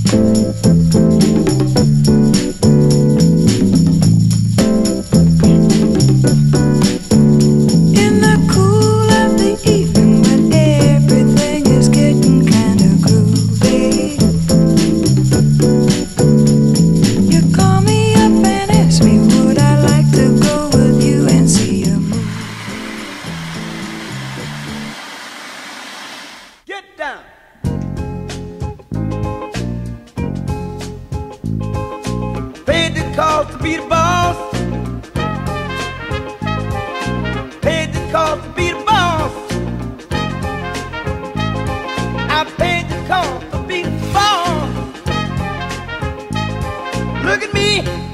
Paid the cost to be the boss. Paid the cost to be the boss. I paid the cost to be the boss. Look at me.